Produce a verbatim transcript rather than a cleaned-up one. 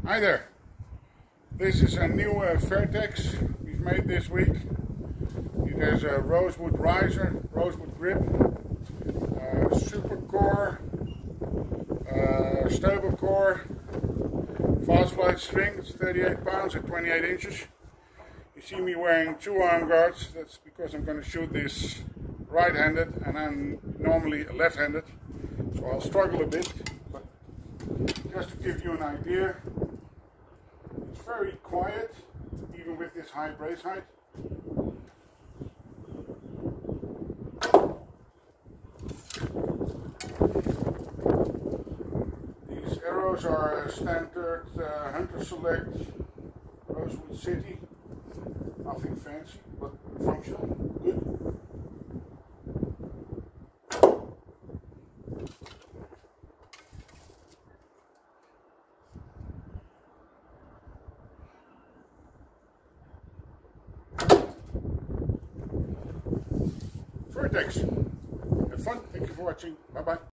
Hi there. This is a new uh, Vertex we've made this week. There's a rosewood riser, rosewood grip, uh, super core, uh, stable core, fast flight string. It's thirty-eight pounds at twenty-eight inches. You see me wearing two arm guards. That's because I'm going to shoot this right-handed, and I'm normally left-handed, so I'll struggle a bit. But just to give you an idea, it's very quiet, even with this high brace height. These arrows are a standard uh, Hunter Select Rosewood City. Nothing fancy, but functional, good. Vertex. Have fun. Thank you for watching. Bye bye.